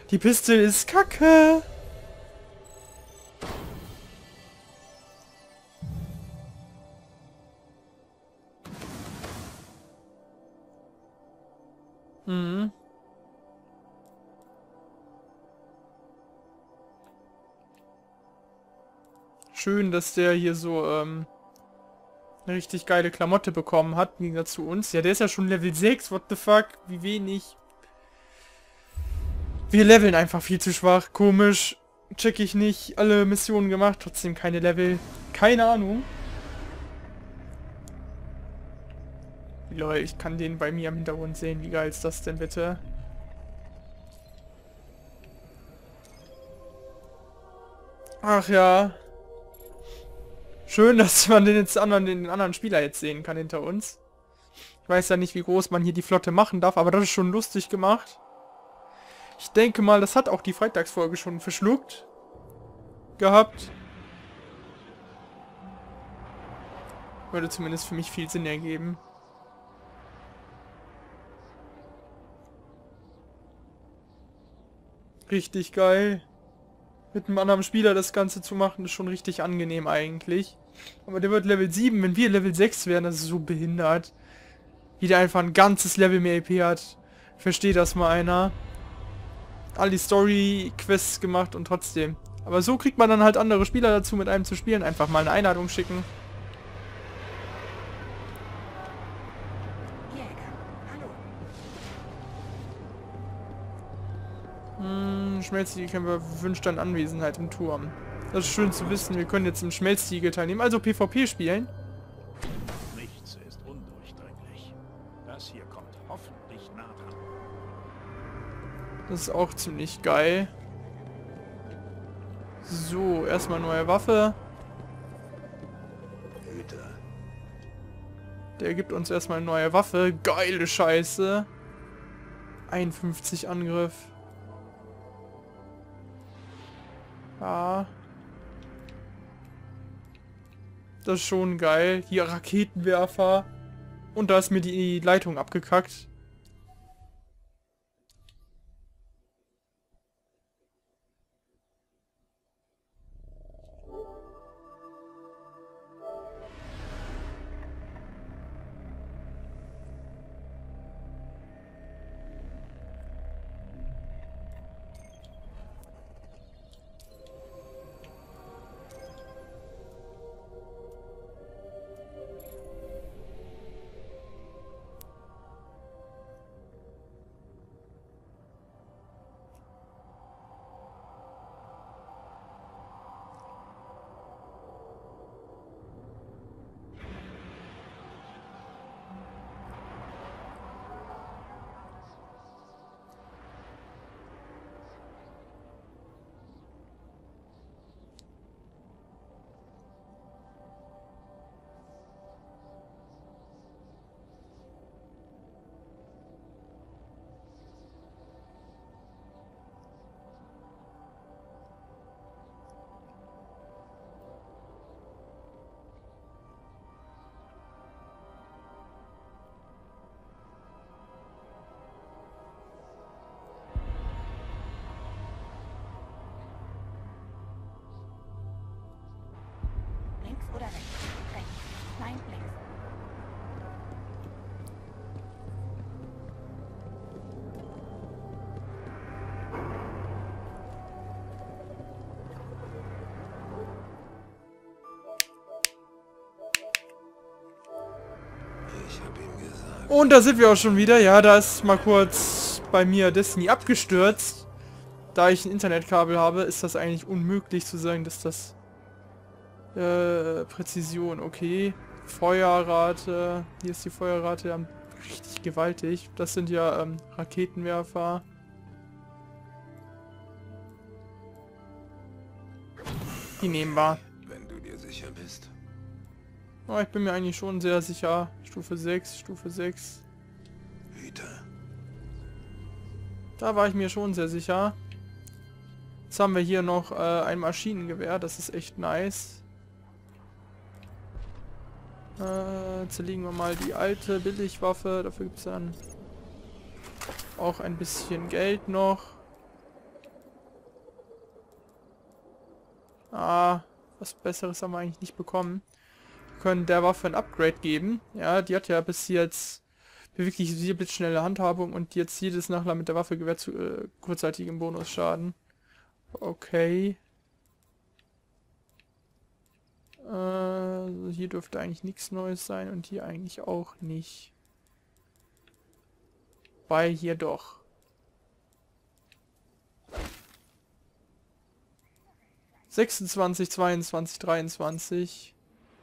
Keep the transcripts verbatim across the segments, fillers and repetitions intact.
Die Pistole ist kacke. Mhm. Schön, dass der hier so ähm, eine richtig geile Klamotte bekommen hat, im Gegensatz zu uns. Ja, der ist ja schon Level sechs, what the fuck, wie wenig. Wir leveln einfach viel zu schwach, komisch. Check ich nicht, alle Missionen gemacht, trotzdem keine Level. Keine Ahnung. Lol, ich kann den bei mir im Hintergrund sehen. Wie geil ist das denn bitte? Ach ja. Schön, dass man den jetzt anderen, den anderen Spieler jetzt sehen kann hinter uns. Ich weiß ja nicht, wie groß man hier die Flotte machen darf, aber das ist schon lustig gemacht. Ich denke mal, das hat auch die Freitagsfolge schon verschluckt. Gehabt. Würde zumindest für mich viel Sinn ergeben. Richtig geil. Mit einem anderen Spieler das Ganze zu machen, ist schon richtig angenehm eigentlich. Aber der wird Level sieben, wenn wir Level sechs wären, das ist so behindert. Wie der einfach ein ganzes Level mehr E P hat. Versteht das mal einer. All die Story-Quests gemacht und trotzdem. Aber so kriegt man dann halt andere Spieler dazu, mit einem zu spielen. Einfach mal eine Einladung schicken. Hm, Schmelztiegelkämpfer wünscht dann Anwesenheit im Turm. Das ist schön zu wissen, wir können jetzt im Schmelztiegel teilnehmen, also PvP spielen. Nichts ist undurchdringlich. Das hier kommt hoffentlich nah dran. Das ist auch ziemlich geil. So, erstmal neue Waffe. Der gibt uns erstmal eine neue Waffe. Geile Scheiße. einundfünfzig Angriff. Ja. Das ist schon geil. Hier Raketenwerfer. Und da ist mir die Leitung abgekackt. Oder rechts? Rechts. Nein, links. Ich hab ihm gesagt. Und da sind wir auch schon wieder. Ja, da ist mal kurz bei mir Destiny abgestürzt. Da ich ein Internetkabel habe, ist das eigentlich unmöglich zu sagen, dass das... Äh, Präzision, okay. Feuerrate. Hier ist die Feuerrate richtig gewaltig. Das sind ja ähm, Raketenwerfer. Die nehmen wir. Wenn du dir sicher bist. Oh, ich bin mir eigentlich schon sehr sicher. Stufe sechs, Stufe sechs. Hüter. Da war ich mir schon sehr sicher. Jetzt haben wir hier noch äh, ein Maschinengewehr. Das ist echt nice. Äh, zerlegen wir mal die alte Billigwaffe. Dafür gibt es dann auch ein bisschen Geld noch. Ah, was Besseres haben wir eigentlich nicht bekommen. Wir können der Waffe ein Upgrade geben. Ja, die hat ja bis jetzt wirklich sehr blitzschnelle Handhabung und jetzt jedes Nachladen mit der Waffe gewährt zu äh, kurzzeitigen Bonusschaden. Okay. Äh, hier dürfte eigentlich nichts Neues sein und hier eigentlich auch nicht. Bei hier doch. sechsundzwanzig, zweiundzwanzig, dreiundzwanzig.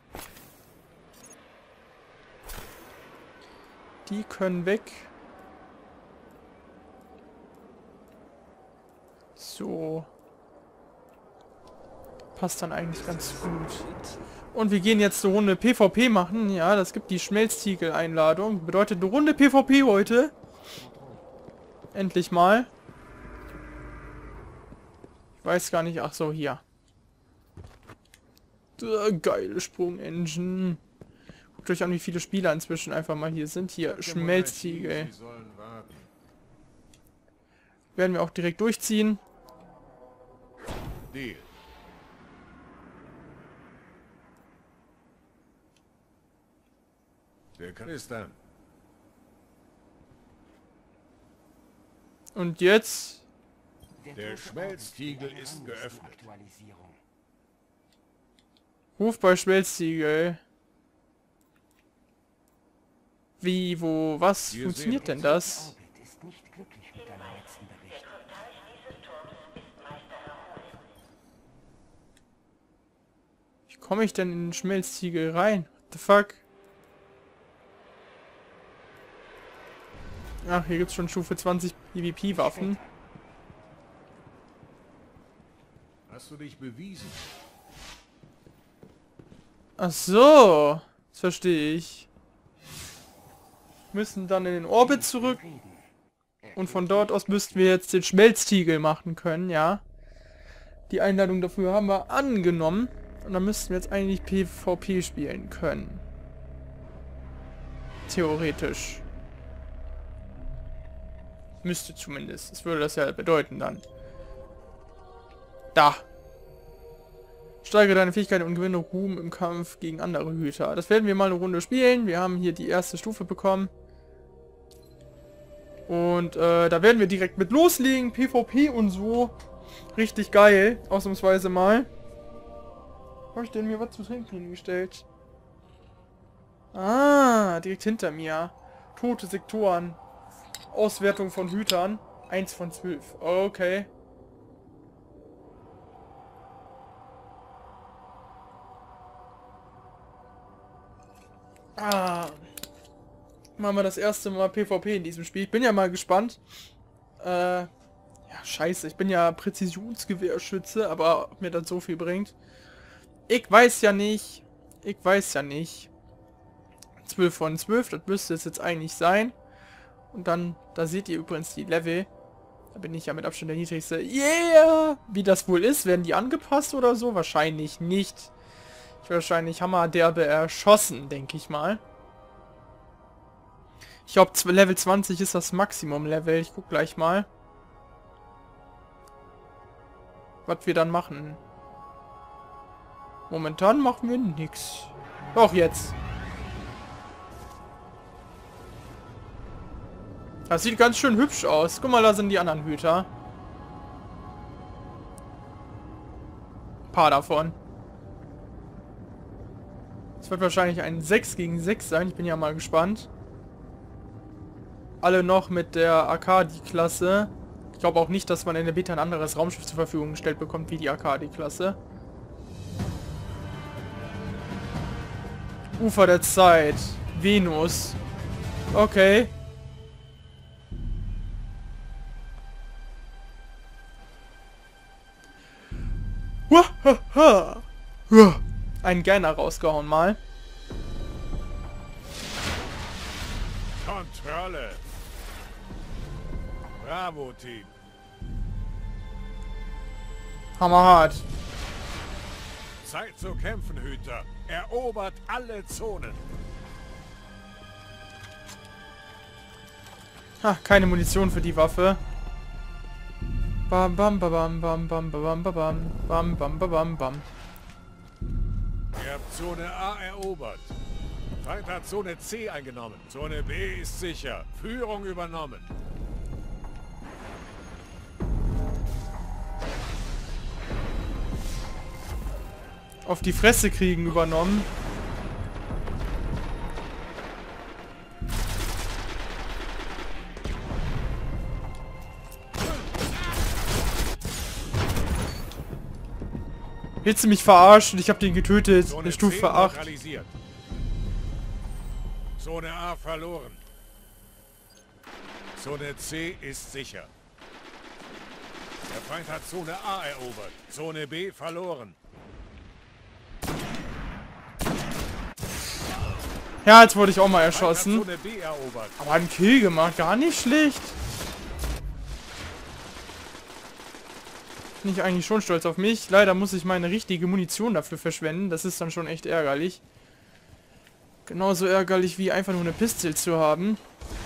Die können weg. So. Passt dann eigentlich ganz gut. Und wir gehen jetzt eine Runde PvP machen. Ja, das gibt die Schmelztiegel-Einladung. Bedeutet eine Runde PvP heute. Endlich mal. Ich weiß gar nicht. Ach so, hier. Äh, geile Sprung-Engine. Guckt euch an, wie viele Spieler inzwischen einfach mal hier sind. Hier, Schmelztiegel. Werden wir auch direkt durchziehen. Deal. Der kann es dann. Und jetzt... Der Schmelztiegel ist geöffnet. Ruf bei Schmelztiegel. Wie, wo, was? Wir Funktioniert sehen denn das? Wie komme ich denn in den Schmelztiegel rein? What the fuck? Ach, hier gibt es schon Stufe zwanzig PvP-Waffen. Hast du dich bewiesen? Ach so. Das verstehe ich. Müssen dann in den Orbit zurück. Und von dort aus müssten wir jetzt den Schmelztiegel machen können, ja. Die Einladung dafür haben wir angenommen. Und dann müssten wir jetzt eigentlich PvP spielen können. Theoretisch. Müsste zumindest. Das würde das ja bedeuten dann. Da. Steigere deine Fähigkeiten und gewinne Ruhm im Kampf gegen andere Hüter. Das werden wir mal eine Runde spielen. Wir haben hier die erste Stufe bekommen. Und äh, da werden wir direkt mit loslegen. PvP und so. Richtig geil. Ausnahmsweise mal. Habe ich denn mir was zu trinken hingestellt? Ah, direkt hinter mir. Tote Sektoren. Auswertung von Hütern. eins von zwölf. Okay. Ah. Machen wir das erste Mal PvP in diesem Spiel. Ich bin ja mal gespannt. Äh, ja, scheiße. Ich bin ja Präzisionsgewehrschütze, aber ob mir das so viel bringt. Ich weiß ja nicht. Ich weiß ja nicht. zwölf von zwölf, das müsste es jetzt eigentlich sein. Und dann, da seht ihr übrigens die Level. Da bin ich ja mit Abstand der niedrigste. Yeah! Wie das wohl ist, werden die angepasst oder so? Wahrscheinlich nicht. Ich werde wahrscheinlich hammerderbe erschossen, denke ich mal. Ich glaube, Level zwanzig ist das Maximum-Level. Ich guck gleich mal. Was wir dann machen. Momentan machen wir nichts. Doch, jetzt. Das sieht ganz schön hübsch aus. Guck mal, da sind die anderen Hüter. Ein paar davon. Es wird wahrscheinlich ein sechs gegen sechs sein. Ich bin ja mal gespannt. Alle noch mit der Akadi-Klasse. Ich glaube auch nicht, dass man in der Beta ein anderes Raumschiff zur Verfügung gestellt bekommt wie die Akadi-Klasse. Ufer der Zeit. Venus. Okay. Einen Gainer rausgehauen mal. Kontrolle. Bravo, Team. Hammerhart. Zeit zu kämpfen, Hüter. Erobert alle Zonen. Ha, keine Munition für die Waffe. Bam bam bam bam bam bam bam bam bam bam bam bam. Ihr habt Zone A erobert. Feind hat Zone C eingenommen. Zone B ist sicher. Führung übernommen. Auf die Fresse kriegen übernommen. Willst du mich verarschen? Ich hab den getötet. Zone Eine Stufe C acht. neutralisiert. Zone A verloren. Zone C ist sicher. Der Feind hat Zone A erobert. Zone B verloren. Ja, jetzt wurde ich auch mal Feind hat erschossen. Zone B erobert. Aber einen Kill gemacht. Gar nicht schlecht. Bin ich eigentlich schon stolz auf mich. Leider muss ich meine richtige Munition dafür verschwenden. Das ist dann schon echt ärgerlich. Genauso ärgerlich wie einfach nur eine Pistole zu haben.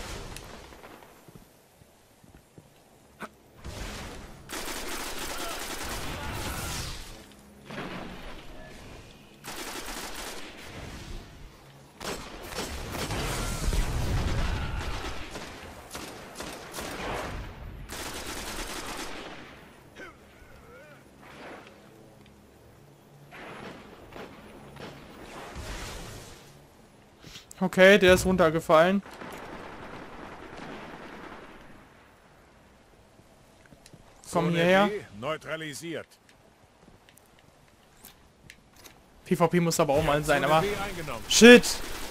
Okay, der ist runtergefallen. Komm Zone hierher. B neutralisiert. PvP muss aber auch mal sein, Zone aber... B eingenommen. Shit!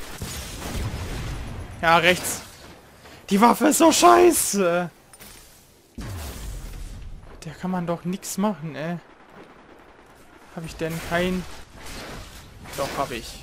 Ja, rechts. Die Waffe ist so scheiße! Der kann man doch nichts machen, ey. Habe ich denn kein... Doch, habe ich.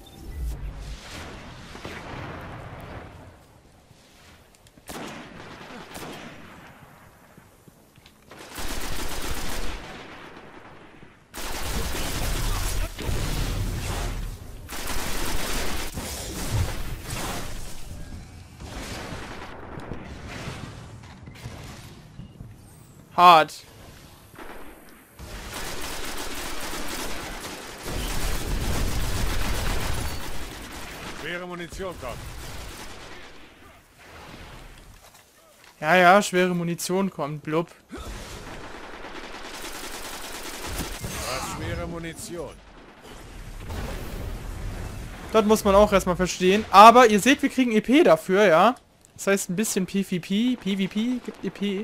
Hart. Schwere Munition kommt. Ja, ja, schwere Munition kommt, blub. Was schwere Munition. Das muss man auch erstmal verstehen. Aber ihr seht, wir kriegen E P dafür, ja. Das heißt, ein bisschen PvP, PvP gibt E P.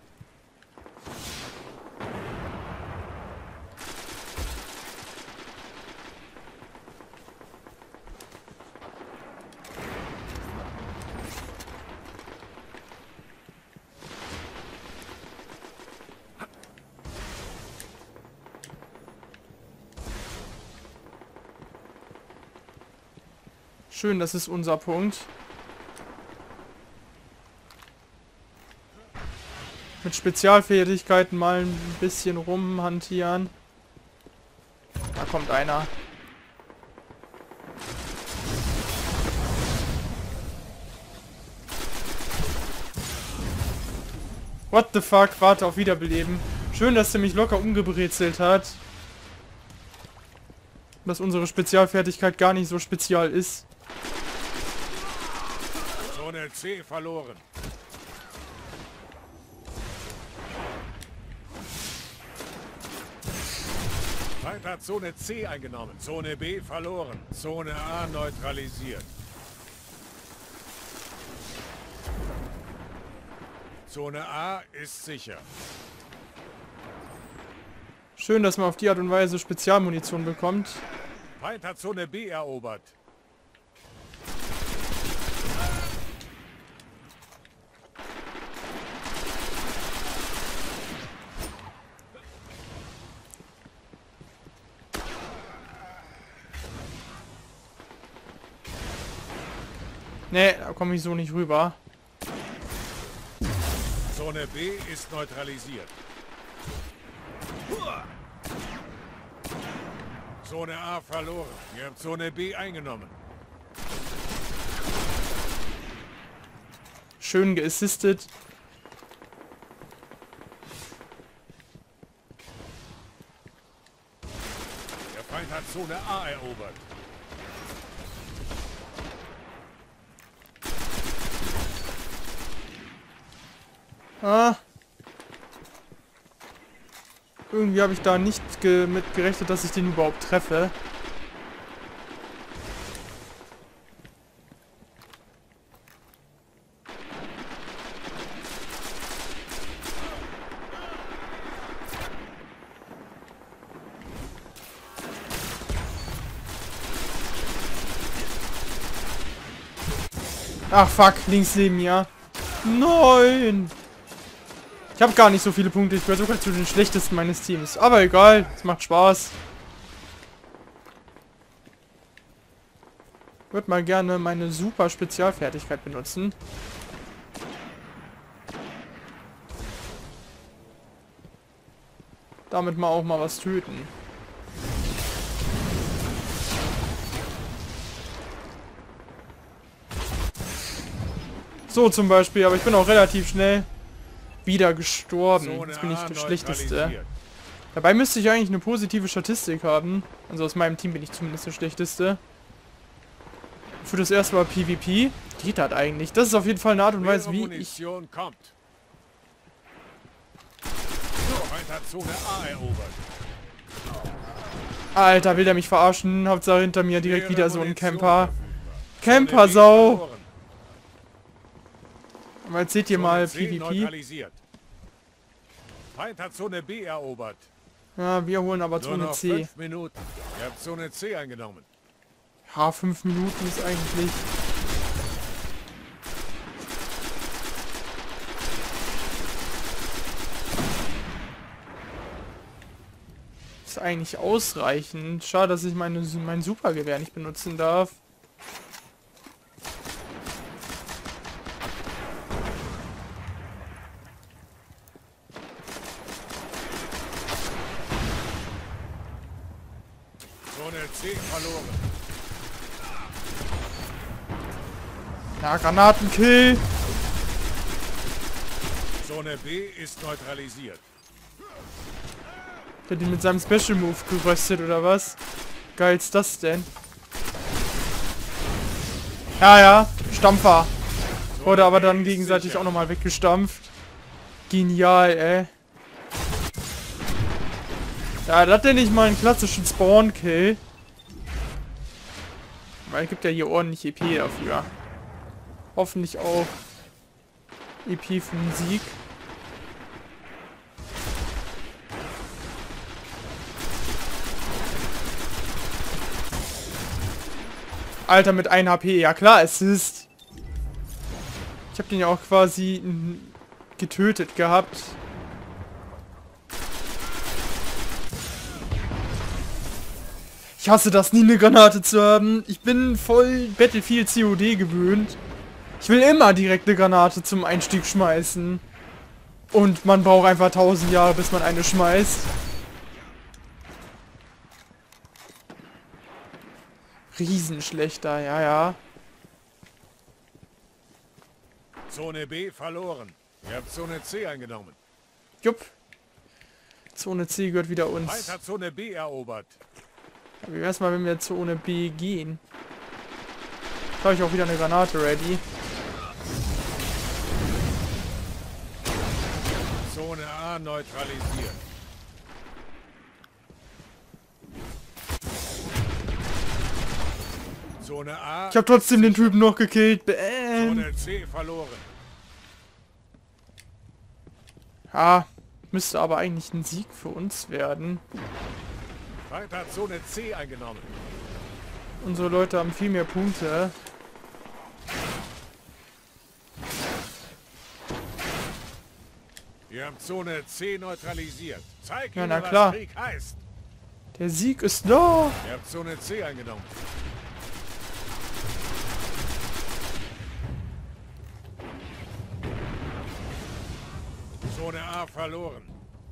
Schön, das ist unser Punkt. Mit Spezialfähigkeiten mal ein bisschen rumhantieren. Da kommt einer. What the fuck? Warte auf Wiederbeleben. Schön, dass der mich locker umgebrezelt hat. Dass unsere Spezialfertigkeit gar nicht so spezial ist. Zone C verloren. Feind hat Zone C eingenommen. Zone B verloren. Zone A neutralisiert. Zone A ist sicher. Schön, dass man auf die Art und Weise Spezialmunition bekommt. Feind hat Zone B erobert. Nee, da komme ich so nicht rüber. Zone B ist neutralisiert. Zone A verloren. Ihr habt Zone B eingenommen. Schön geassistet. Feind hat Zone A erobert. Ah. Irgendwie habe ich da nicht ge mit gerechnet, dass ich den überhaupt treffe. Ach fuck, links neben mir. Nein! Ich habe gar nicht so viele Punkte. Ich gehöre sogar zu den schlechtesten meines Teams. Aber egal, es macht Spaß. Ich würde mal gerne meine super Spezialfertigkeit benutzen. Damit mal auch mal was töten. So zum Beispiel, aber ich bin auch relativ schnell wieder gestorben. Jetzt bin ich der Schlechteste. Dabei müsste ich eigentlich eine positive Statistik haben. Also aus meinem Team bin ich zumindest der Schlechteste. Für das erste Mal PvP geht das eigentlich. Das ist auf jeden Fall eine Art und Weise, wie ich... Kommt. Feind hat Zone A erobert. Alter, will der mich verarschen? Hauptsache hinter mir direkt wieder so ein Camper. Camper-Sau! Aber jetzt seht ihr mal PvP. Feind hat Zone B erobert. Ja, wir holen aber Zone noch C. fünf Minuten. Ihr habt Zone C eingenommen. Ja, fünf Minuten ist eigentlich... Ist eigentlich ausreichend. Schade, dass ich meine, mein Supergewehr nicht benutzen darf. Zone C verloren. Ja, Granatenkill. Zone B ist neutralisiert. Der hat ihn mit seinem Special Move geröstet, oder was? Geil ist das denn? Ja, ja. Stampfer. Wurde aber dann gegenseitig auch nochmal weggestampft. Genial, ey. Ja, das denn nicht mal einen klassischen Spawn-Kill. Weil es gibt ja hier ordentlich E P dafür. Hoffentlich auch E P für den Sieg. Alter, mit einem H P. Ja klar, Assist. Ich habe den ja auch quasi getötet gehabt. Ich hasse das, nie eine Granate zu haben. Ich bin voll Battlefield C O D gewöhnt. Ich will immer direkt eine Granate zum Einstieg schmeißen. Und man braucht einfach tausend Jahre, bis man eine schmeißt. Riesenschlechter, ja, ja. Zone B verloren. Ihr habt Zone C eingenommen. Jupp. Zone C gehört wieder uns. Feind hat Zone B erobert. Wie wär's mal, wenn wir Zone B gehen? Da habe ich auch wieder eine Granate ready. Zone A neutralisiert. Zone A. Ich habe trotzdem den Typen noch gekillt. Bäm. Zone C verloren. Ja, müsste aber eigentlich ein Sieg für uns werden. Feind hat Zone C eingenommen. Unsere Leute haben viel mehr Punkte. Ihr habt Zone C neutralisiert. Zeig Ja, ihnen, na klar. was Krieg heißt. Der Sieg ist da. Ihr habt Zone C eingenommen. Zone A verloren.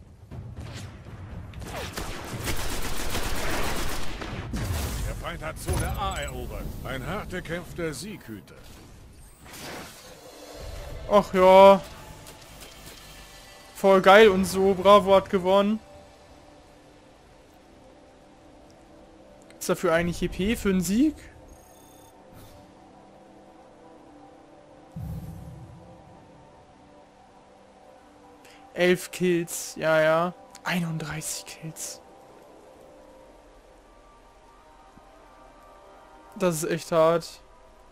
Der Feind hat Zone A erobert. Ein hart erkämpfter Sieghüter. Ach ja. Voll geil und so. Bravo hat gewonnen. dafür eigentlich E P für einen Sieg? elf Kills, ja, ja. einunddreißig Kills. Das ist echt hart.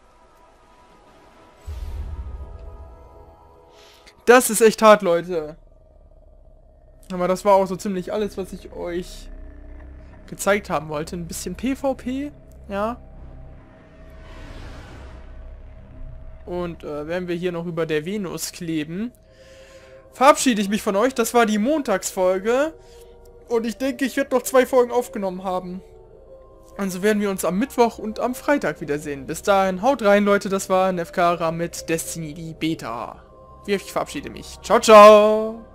Das ist echt hart, Leute. Aber das war auch so ziemlich alles, was ich euch gezeigt haben wollte. Ein bisschen PvP, ja. Und äh, werden wir hier noch über der Venus kleben, verabschiede ich mich von euch. Das war die Montagsfolge. Und ich denke, ich werde noch zwei Folgen aufgenommen haben. Also werden wir uns am Mittwoch und am Freitag wiedersehen. Bis dahin, haut rein, Leute. Das war Nefkara mit Destiny, die Beta. Ich verabschiede mich. Ciao, ciao.